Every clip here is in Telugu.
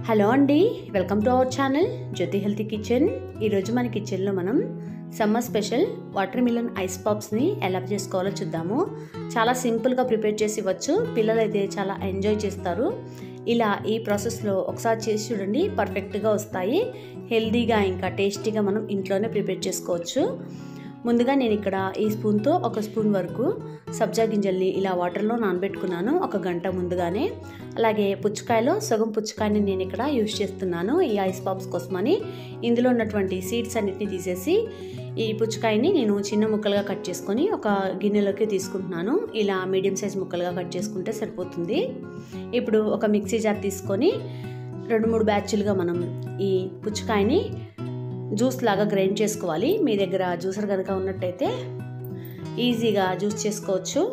హలో అండి, welcome to our channel Jyothi healthy kitchen. ఈరోజు మన కిచెన్లో మనం summer special watermelon ice పాప్స్ని ఎలా చేసుకోవాలో చూద్దాము. చాలా సింపుల్గా ప్రిపేర్ చేసి ఇవ్వచ్చు. పిల్లలు అయితే చాలా ఎంజాయ్ చేస్తారు. ఇలా ఈ ప్రాసెస్లో ఒకసారి చేసి చూడండి, పర్ఫెక్ట్గా వస్తాయి. హెల్తీగా ఇంకా టేస్టీగా మనం ఇంట్లోనే ప్రిపేర్ చేసుకోవచ్చు. ముందుగా నేను ఇక్కడ ఈ స్పూన్తో 1 స్పూన్ వరకు సబ్జా గింజల్ని ఇలా వాటర్లో నానబెట్టుకున్నాను 1 గంట ముందుగానే. అలాగే పుచ్చకాయలో సగం పుచ్చకాయని నేను ఇక్కడ యూజ్ చేస్తున్నాను ఈ ఐస్ పాప్స్ కోసమని. ఇందులో ఉన్నటువంటి సీడ్స్ అన్నిటిని తీసేసి ఈ పుచ్చకాయని నేను చిన్న ముక్కలుగా కట్ చేసుకొని ఒక గిన్నెలోకి తీసుకుంటున్నాను. ఇలా మీడియం సైజ్ ముక్కలుగా కట్ చేసుకుంటే సరిపోతుంది. ఇప్పుడు ఒక మిక్సీ జార్ తీసుకొని 2-3 బ్యాచ్లుగా మనం ఈ పుచ్చకాయని జ్యూస్ లాగా గ్రైండ్ చేసుకోవాలి. మీ దగ్గర జ్యూసర్ కనుక ఉన్నట్టయితే ఈజీగా జ్యూస్ చేసుకోవచ్చు.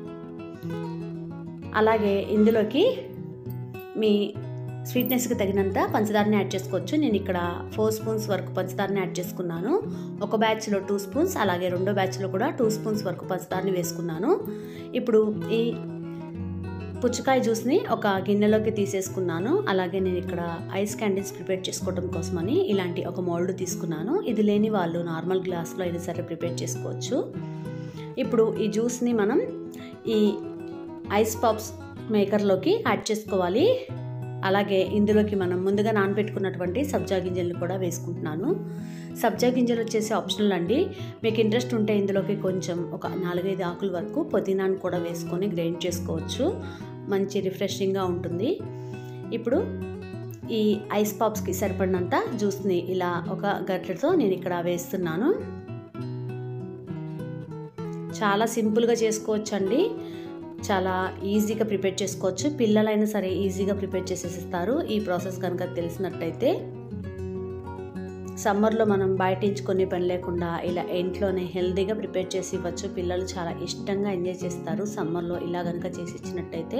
అలాగే ఇందులోకి మీ స్వీట్నెస్కి తగినంత పంచదారని యాడ్ చేసుకోవచ్చు. నేను ఇక్కడ 4 స్పూన్స్ వరకు పంచదారని యాడ్ చేసుకున్నాను. ఒక బ్యాచ్లో 2 స్పూన్స్, అలాగే రెండో బ్యాచ్లో కూడా 2 స్పూన్స్ వరకు పంచదారని వేసుకున్నాను. ఇప్పుడు ఈ పుచ్చకాయ జ్యూస్ని ఒక గిన్నెలోకి తీసేసుకున్నాను. అలాగే నేను ఇక్కడ ఐస్ క్యాండిల్స్ ప్రిపేర్ చేసుకోవడం కోసమని ఇలాంటి ఒక మోల్డ్ తీసుకున్నాను. ఇది లేని వాళ్ళు నార్మల్ గ్లాస్లో అయినా సరే ప్రిపేర్ చేసుకోవచ్చు. ఇప్పుడు ఈ జ్యూస్ని మనం ఈ ఐస్ పాప్స్ మేకర్లోకి యాడ్ చేసుకోవాలి. అలాగే ఇందులోకి మనం ముందుగా నానబెట్టుకున్నటువంటి సబ్జా గింజలను కూడా వేసుకుంటున్నాను. సబ్జా గింజలు వచ్చేసి ఆప్షనల్ అండి. మీకు ఇంట్రెస్ట్ ఉంటే ఇందులోకి కొంచెం ఒక 4-5 ఆకుల వరకు పుదీనాను కూడా వేసుకొని గ్రైండ్ చేసుకోవచ్చు. మంచి రిఫ్రెషింగ్గా ఉంటుంది. ఇప్పుడు ఈ ఐస్ పాప్స్కి సరిపడినంత జ్యూస్ని ఇలా ఒక గరిటెతో నేను ఇక్కడ వేస్తున్నాను. చాలా సింపుల్గా చేసుకోవచ్చు అండి. చాలా ఈజీగా ప్రిపేర్ చేసుకోవచ్చు. పిల్లలైనా సరే ఈజీగా ప్రిపేర్ చేసేస్తారు ఈ ప్రాసెస్ కనుక తెలిసినట్టయితే. సమ్మర్లో మనం బయటించుకొని పని లేకుండా ఇలా ఇంట్లోనే హెల్తీగా ప్రిపేర్ చేసి ఇవ్వచ్చు. పిల్లలు చాలా ఇష్టంగా ఎంజాయ్ చేస్తారు సమ్మర్లో ఇలా కనుక చేసి ఇచ్చినట్టయితే.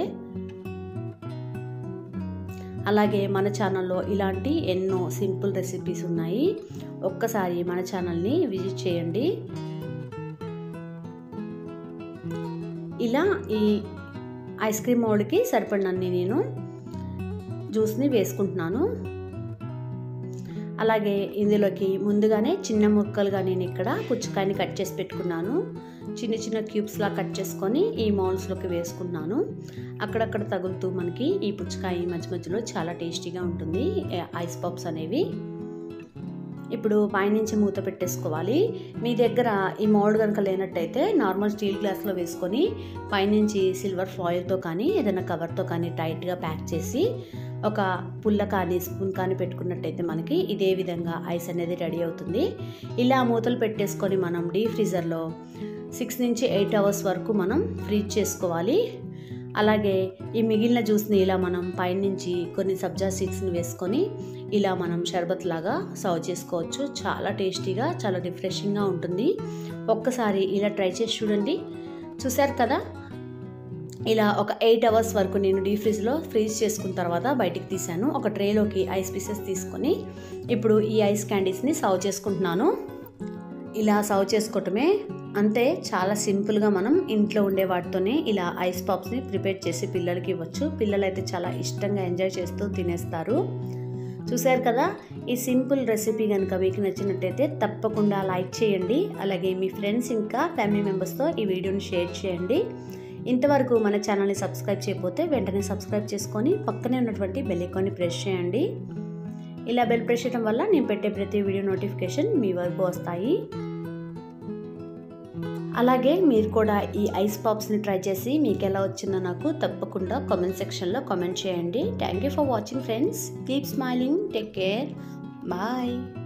అలాగే మన ఛానల్లో ఇలాంటి ఎన్నో సింపుల్ రెసిపీస్ ఉన్నాయి. ఒక్కసారి మన ఛానల్ని విజిట్ చేయండి. ఇలా ఈ ఐస్ క్రీమ్ మౌల్డ్కి సరిపడినన్ని నేను జ్యూస్ని వేసుకుంటున్నాను. అలాగే ఇందులోకి ముందుగానే చిన్న ముక్కలుగా నేను ఇక్కడ పుచ్చకాయని కట్ చేసి పెట్టుకున్నాను. చిన్న చిన్న క్యూబ్స్లా కట్ చేసుకొని ఈ మౌల్డ్స్లోకి వేసుకున్నాను. అక్కడక్కడ తగులుతూ మనకి ఈ పుచ్చకాయ మధ్య మధ్యలో చాలా టేస్టీగా ఉంటుంది ఐస్ పాప్స్ అనేవి. ఇప్పుడు పైనుంచి మూత పెట్టేసుకోవాలి. మీ దగ్గర ఈ మౌల్డ్ కనుక లేనట్టయితే నార్మల్ స్టీల్ గ్లాస్లో వేసుకొని పైనుంచి సిల్వర్ ఫాయిల్తో కానీ ఏదైనా కవర్తో కానీ టైట్గా ప్యాక్ చేసి ఒక పుల్ల కానీ స్పూన్ కానీ పెట్టుకున్నట్టయితే మనకి ఇదే విధంగా ఐస్ అనేది రెడీ అవుతుంది. ఇలా మూతలు పెట్టేసుకొని మనం డీప్ ఫ్రీజర్లో 6 నుంచి 8 అవర్స్ వరకు మనం ఫ్రీజ్ చేసుకోవాలి. అలాగే ఈ మిగిలిన జ్యూస్ని ఇలా మనం పైనుంచి కొన్ని సబ్జా సీడ్స్ని వేసుకొని ఇలా మనం షర్బత్ లాగా సర్వ్ చేసుకోవచ్చు. చాలా టేస్టీగా, చాలా రిఫ్రెషింగ్గా ఉంటుంది. ఒక్కసారి ఇలా ట్రై చేసి చూడండి. చూసారు కదా, ఇలా ఒక 8 అవర్స్ వరకు నేను డీప్ ఫ్రిడ్జ్లో ఫ్రీజ్ చేసుకున్న తర్వాత బయటికి తీసాను. ఒక ట్రేలోకి ఐస్ పీసెస్ తీసుకొని ఇప్పుడు ఈ ఐస్ క్యాండీస్ని సర్వ్ చేసుకుంటున్నాను. ఇలా సర్వ్ చేసుకోవటమే, అంతే. చాలా సింపుల్గా మనం ఇంట్లో ఉండే వాటితోనే ఇలా ఐస్ పాప్స్ని ప్రిపేర్ చేసి పిల్లలకి ఇవ్వచ్చు. పిల్లలు అయితే చాలా ఇష్టంగా ఎంజాయ్ చేస్తూ తినేస్తారు. చూసారు కదా, ఈ సింపుల్ రెసిపీ కనుక మీకు నచ్చినట్టయితే తప్పకుండా లైక్ చేయండి. అలాగే మీ ఫ్రెండ్స్ ఇంకా ఫ్యామిలీ మెంబర్స్తో ఈ వీడియోని షేర్ చేయండి. ఇంతవరకు మన ఛానల్ని సబ్స్క్రైబ్ చేయకపోతే వెంటనే సబ్స్క్రైబ్ చేసుకొని పక్కనే ఉన్నటువంటి బెల్ ఐకాన్ని ప్రెస్ చేయండి. ఇలా బెల్ ప్రెస్ చేయడం వల్ల నేను పెట్టే ప్రతి వీడియో నోటిఫికేషన్ మీ వరకు వస్తాయి. అలాగే మీరు కూడా ఈ ఐస్ పాప్స్ని ట్రై చేసి మీకు ఎలా వచ్చిందో నాకు తప్పకుండా కామెంట్ సెక్షన్లో కామెంట్ చేయండి. Thank you for watching friends. Keep smiling. Take care. Bye.